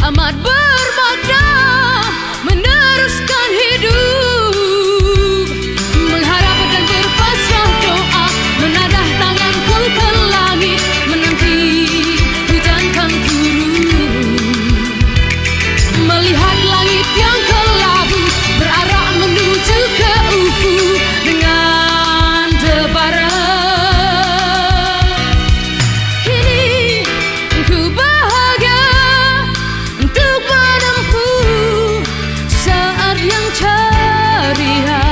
amat bermakna meneruskan hidup, mengharap dan berpasrah doa, menadah tanganku ke langit, menanti hujan kan turun, melihat langit yang kelabu berarah menuju ke ufuk dengan debara. Kini ku bahagia untuk menempuh saat yang ceria,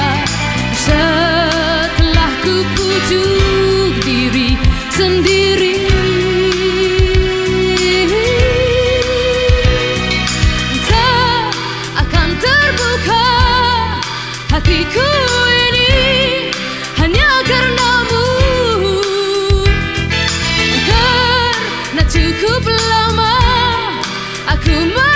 setelah ku pujuk diri sendiri. Tak akan terbuka hatiku ini hanya karenamu, karena cukup lama aku